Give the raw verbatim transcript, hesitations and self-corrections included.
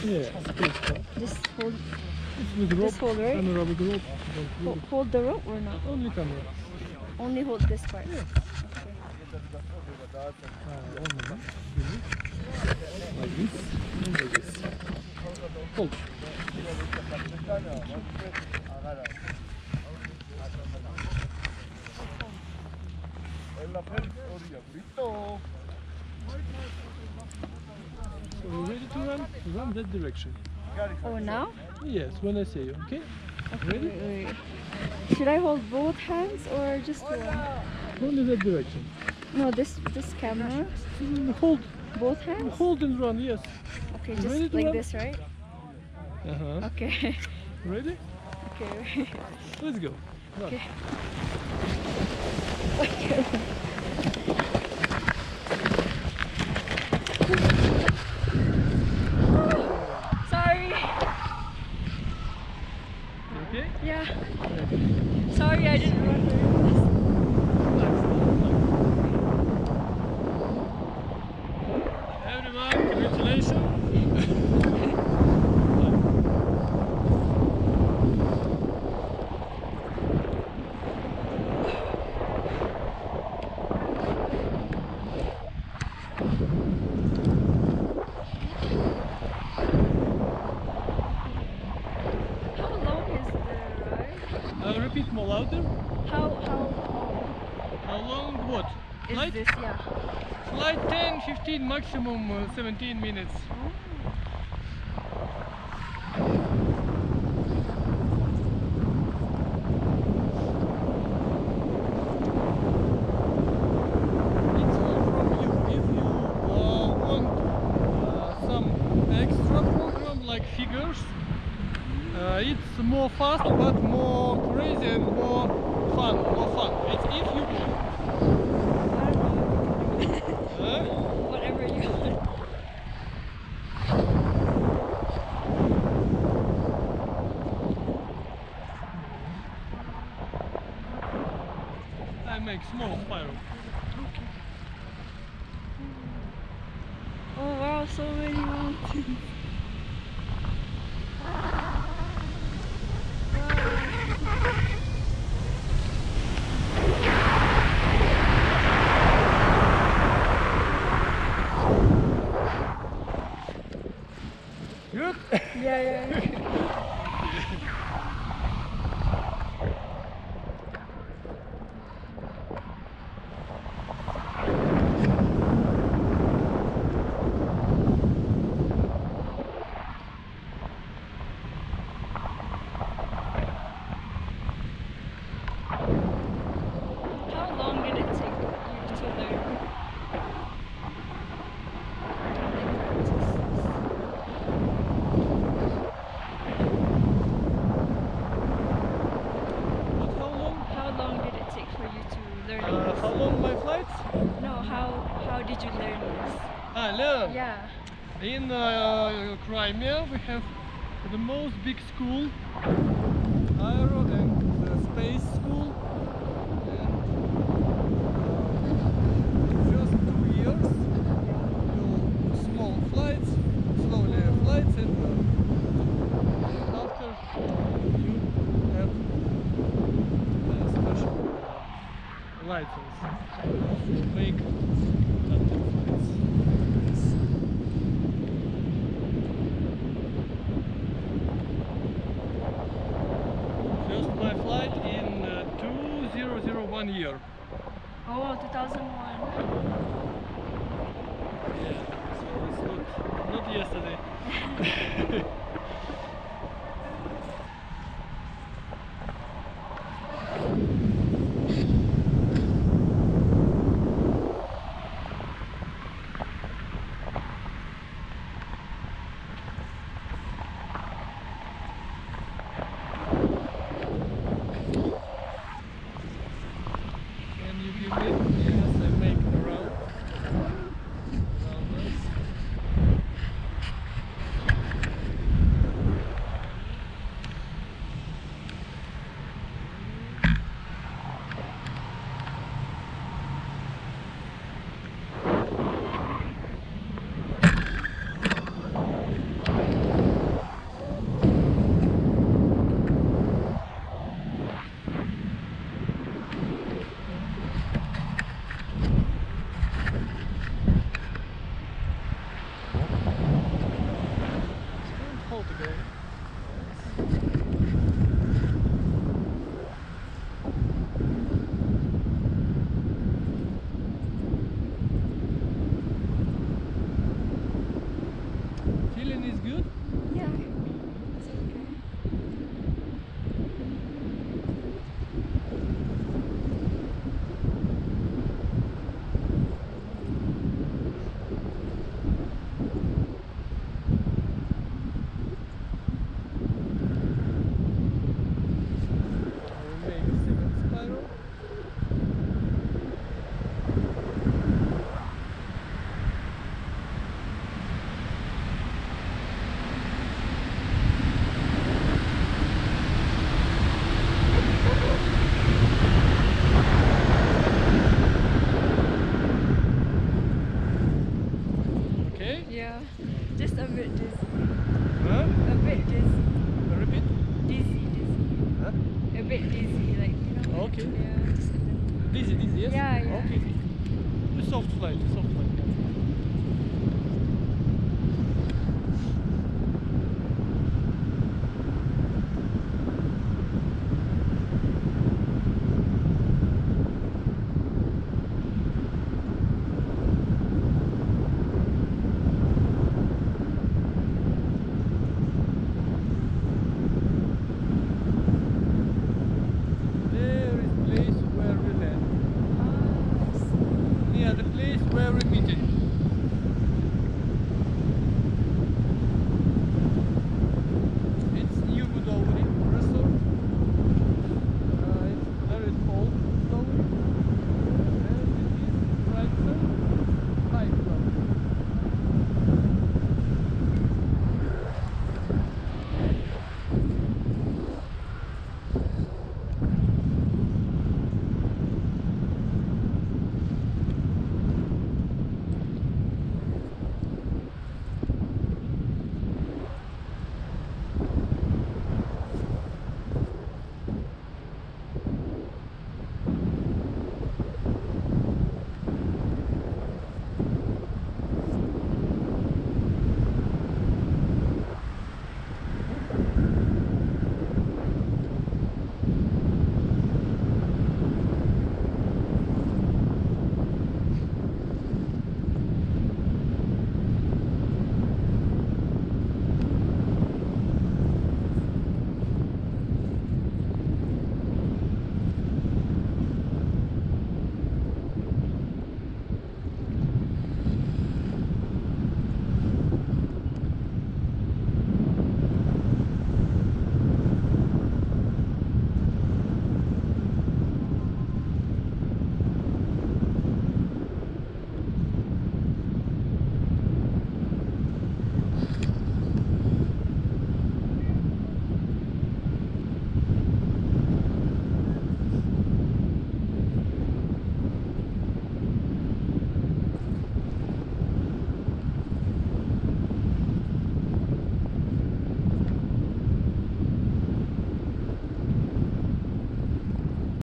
Yeah, space car. Just hold, It's with rope, Just hold, right? camera with rope. Don't hold, leave hold the rope or not? it. Only camera. Only hold this part. Yeah. Okay. Uh, one moment. Like this. And like this. Hold. So you ready to run? Run that direction. Oh, now? Yes, when I say, okay? Okay, Ready? wait, wait. Should I hold both hands or just one? Only that direction. No, this this camera. Mm, Hold. Both hands? Hold and run, yes. Okay, You ready just to like run? this, right? Uh-huh. Okay. Ready? Okay. Let's go. Run. Okay. Sorry. Okay? Yeah. Sorry, I didn't run very fast. Everyone, congratulations. How long is the ride? Uh, repeat more louder. How how long How long? What? is Flight? this? Yeah. Flight ten, fifteen, maximum uh, seventeen minutes. It's all from you. If you uh, want uh, some extra program like figures, uh, it's more fast but more crazy and more fun. More fun. It's if you want. I don't know. Huh? Whatever you want. I make small spiral. Oh wow, so many mountains. Good? Yeah, yeah, yeah. How long did it take you to learn? But how long? How long did it take for you to learn Uh, this? how long my flights? No, how how did you learn this? Ah, learn. Yeah. In uh, Crimea we have the most big school, aero and uh, space school. And first two years you small flights, slowly flights, and uh, after you have a special uh, license to make after flights. First my flight in uh, two thousand one year. Oh, two thousand one. Yeah, so it's not not yesterday. Can you give me? Yes, I make around. Around us. float again. Feeling is good? Yeah. It's okay. Or maybe second spiral. Okay? Yeah. Just a bit dizzy. Huh? A bit dizzy. Repeat? Dizzy, dizzy. Huh? A bit dizzy, like, you know? Okay. Yeah, just a little. Dizzy, dizzy, yes? Yeah, yeah. Okay. The soft flight, the soft flight.